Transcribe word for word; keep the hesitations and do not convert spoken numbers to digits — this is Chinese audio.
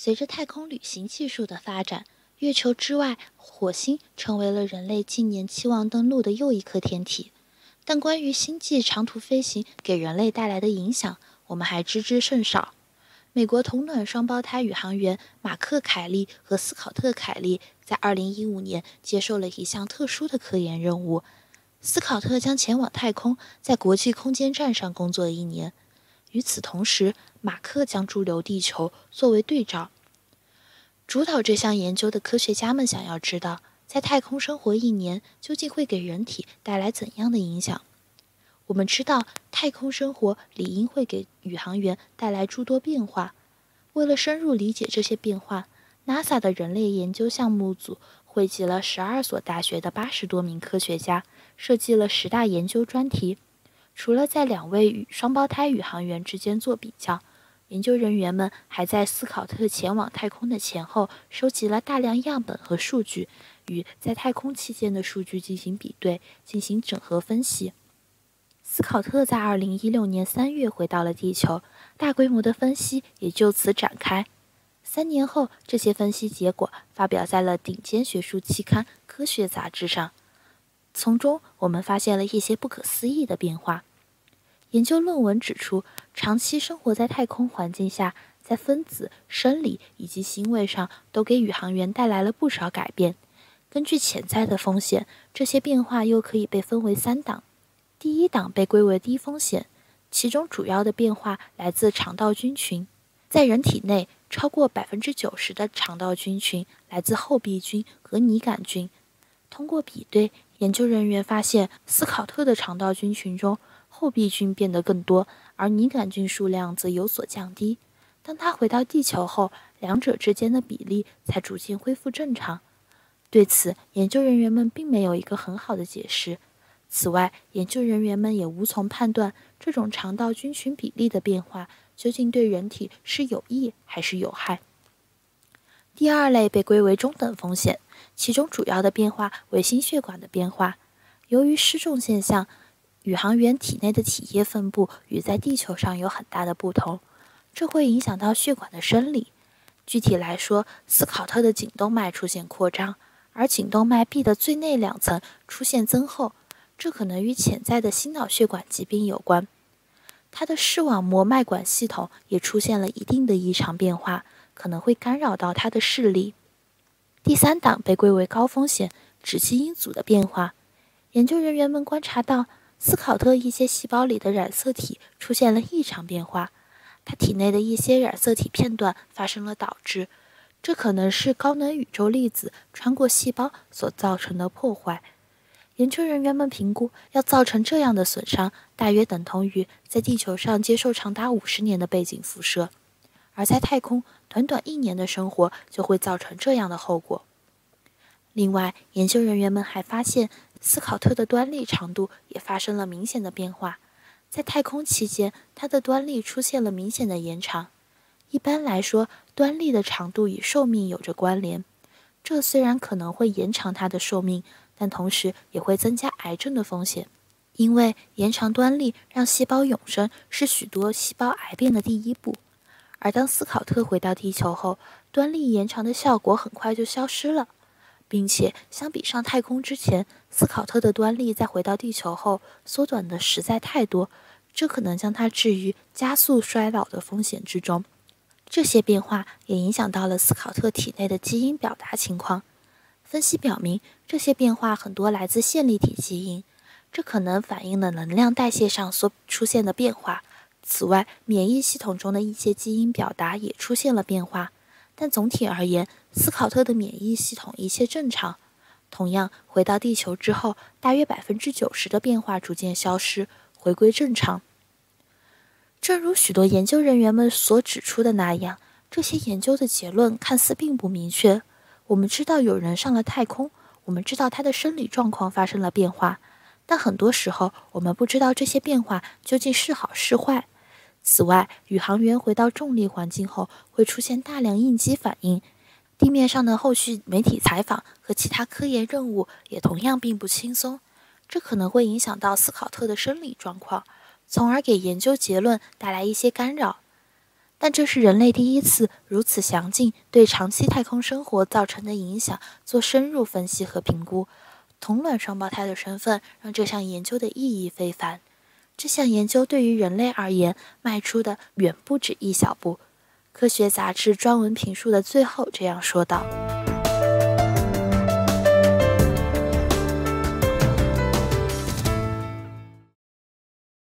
随着太空旅行技术的发展，月球之外，火星成为了人类近年期望登陆的又一颗天体。但关于星际长途飞行给人类带来的影响，我们还知之甚少。美国同卵双胞胎宇航员马克·凯利和斯考特·凯利在二零一五年接受了一项特殊的科研任务。斯考特将前往太空，在国际空间站上工作一年。与此同时，马克将驻留地球作为对照。主导这项研究的科学家们想要知道，在太空生活一年究竟会给人体带来怎样的影响。我们知道，太空生活理应会给宇航员带来诸多变化。为了深入理解这些变化， NASA 的人类研究项目组汇集了十二所大学的八十多名科学家，设计了十大研究专题。除了在两位与双胞胎宇航员之间做比较，研究人员们还在斯考特前往太空的前后收集了大量样本和数据，与在太空期间的数据进行比对，进行整合分析。斯考特在二零一六年三月回到了地球，大规模的分析也就此展开。三年后，这些分析结果发表在了顶尖学术期刊《科学》杂志上。从中，我们发现了一些不可思议的变化。研究论文指出，长期生活在太空环境下，在分子、生理以及行为上都给宇航员带来了不少改变。根据潜在的风险，这些变化又可以被分为三档。第一档被归为低风险，其中主要的变化来自肠道菌群。在人体内，超过 百分之九十 的肠道菌群来自厚壁菌和拟杆菌。通过比对，研究人员发现，斯考特的肠道菌群中，厚壁菌变得更多，而拟杆菌数量则有所降低。当他回到地球后，两者之间的比例才逐渐恢复正常。对此，研究人员们并没有一个很好的解释。此外，研究人员们也无从判断这种肠道菌群比例的变化究竟对人体是有益还是有害。第二类被归为中等风险，其中主要的变化为心血管的变化。由于失重现象，宇航员体内的体液分布与在地球上有很大的不同，这会影响到血管的生理。具体来说，斯考特的颈动脉出现扩张，而颈动脉壁的最内两层出现增厚，这可能与潜在的心脑血管疾病有关。他的视网膜脉管系统也出现了一定的异常变化，可能会干扰到他的视力。第三档被归为高风险，指基因组的变化。研究人员们观察到，斯考特一些细胞里的染色体出现了异常变化，他体内的一些染色体片段发生了倒置，这可能是高能宇宙粒子穿过细胞所造成的破坏。研究人员们评估，要造成这样的损伤，大约等同于在地球上接受长达五十年的背景辐射，而在太空，短短一年的生活就会造成这样的后果。另外，研究人员们还发现，斯考特的端粒长度也发生了明显的变化。在太空期间，它的端粒出现了明显的延长。一般来说，端粒的长度与寿命有着关联。这虽然可能会延长它的寿命，但同时也会增加癌症的风险，因为延长端粒让细胞永生是许多细胞癌变的第一步。而当斯考特回到地球后，端粒延长的效果很快就消失了，并且相比上太空之前，斯考特的端粒在回到地球后缩短的实在太多，这可能将他置于加速衰老的风险之中。这些变化也影响到了斯考特体内的基因表达情况。分析表明，这些变化很多来自线粒体基因，这可能反映了能量代谢上所出现的变化。此外，免疫系统中的一些基因表达也出现了变化，但总体而言，斯考特的免疫系统一切正常。同样，回到地球之后，大约 百分之九十 的变化逐渐消失，回归正常。正如许多研究人员们所指出的那样，这些研究的结论看似并不明确。我们知道有人上了太空，我们知道他的生理状况发生了变化，但很多时候我们不知道这些变化究竟是好是坏。此外，宇航员回到重力环境后会出现大量应激反应，地面上的后续媒体采访和其他科研任务也同样并不轻松，这可能会影响到斯考特的生理状况，从而给研究结论带来一些干扰。 但这是人类第一次如此详尽对长期太空生活造成的影响做深入分析和评估。同卵双胞胎的身份让这项研究的意义非凡。这项研究对于人类而言迈出的远不止一小步。科学杂志专文评述的最后这样说道：